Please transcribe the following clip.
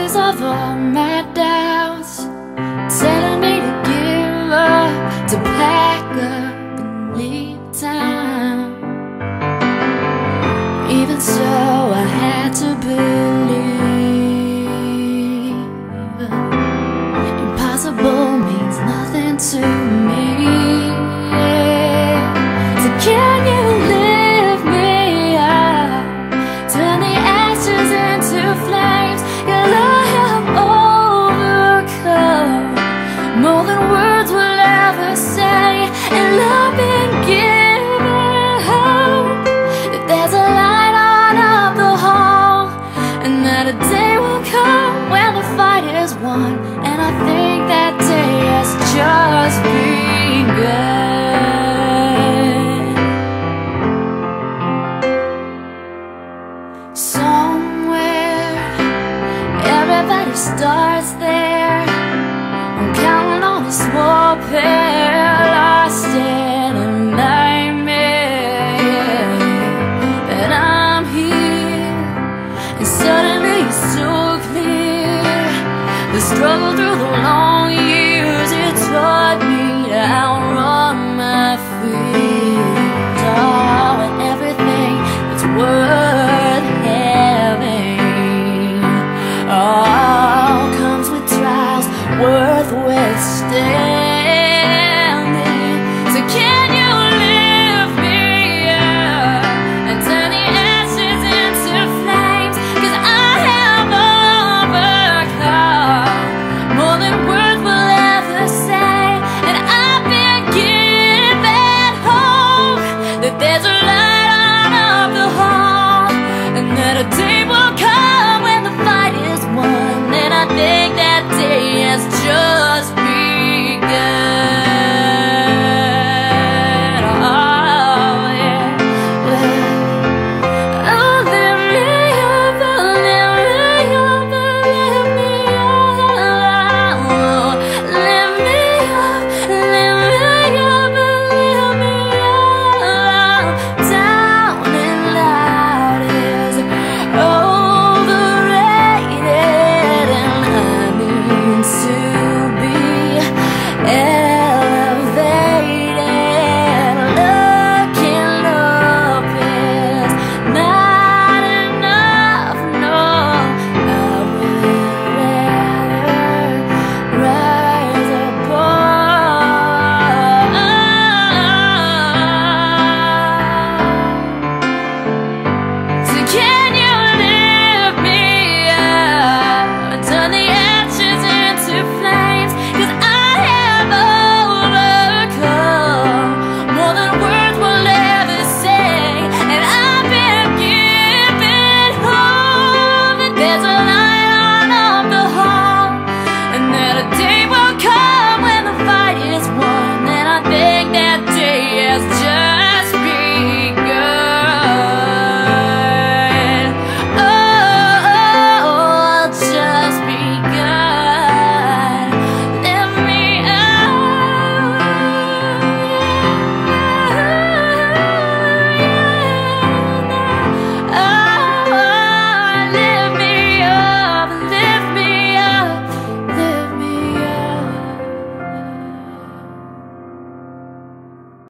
voices of all my doubts telling me to give up, to pack up and leave town. Even so, I had to believe impossible means nothing to me. So can you lift me up, turn the ashes into flames? Your love have overcome more than words will ever say, and I've been given hope that there's a light on up the hall, and that a day will come when the fight is won. And I think that day has just begun. Somewhere everybody starts there. I'm counting on a small pair, lost in a nightmare. But I'm here, and suddenly it's so clear. The struggle through the long years, it taught me to outrun my fears. Oh, and everything that's worth having, oh, comes with trials worth withstanding. So can you lift me up and turn the ashes into flames? 'Cause I have overcome more than words will ever say, and I've been given hope that there's a light on up the hall, and that a day will come when the fight is won. And I think